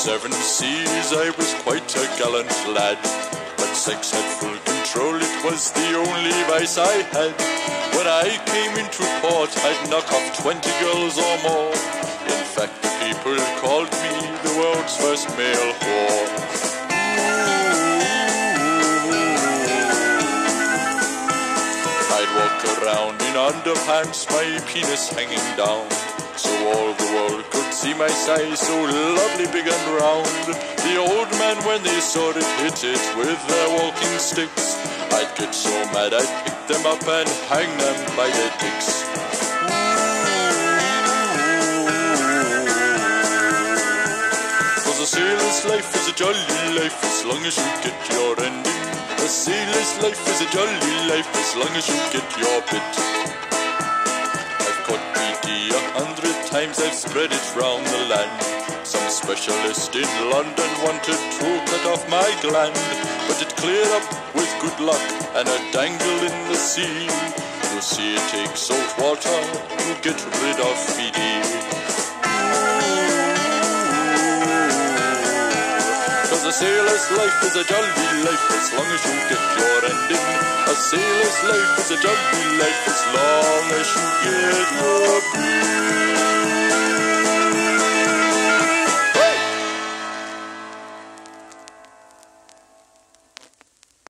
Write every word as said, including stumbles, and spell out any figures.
seven seas I was quite a gallant lad, but sex had full control, it was the only vice I had. When I came into port I'd knock off twenty girls or more. In fact the people called me the world's first male whore. I'd walk around in underpants, my penis hanging down, so all the world could see my size, so lovely, big and round. The old men, when they saw it, hit it with their walking sticks. I'd get so mad I'd pick them up and hang them by their dicks. Cause a sailor's life is a jolly life as long as you get your ending. A sailor's life is a jolly life as long as you get your bit. I've caught B D a hundred times, I've spread it round the land. Some specialist in London wanted to cut off my gland, but it cleared up with good luck and a dangle in the sea. You see, it takes salt water to get rid of B D. Cause a sailor's life is a jolly life as long as you get your ending. A sailor's life is a jolly life as long as you get your